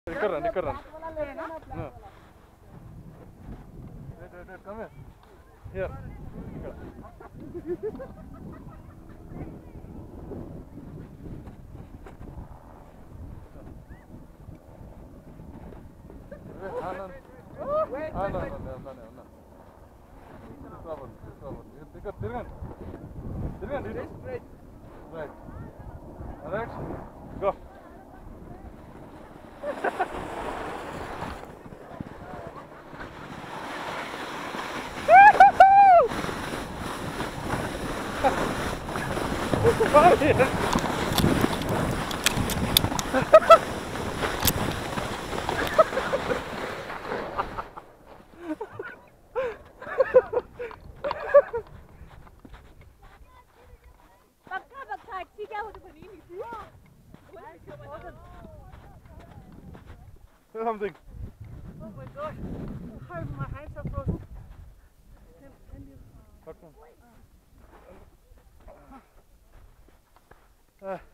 Nicker run. No. Wait, come here. Here. No. Right. Alright, go. Do something. Oh my god. How my hands are frozen. Can you...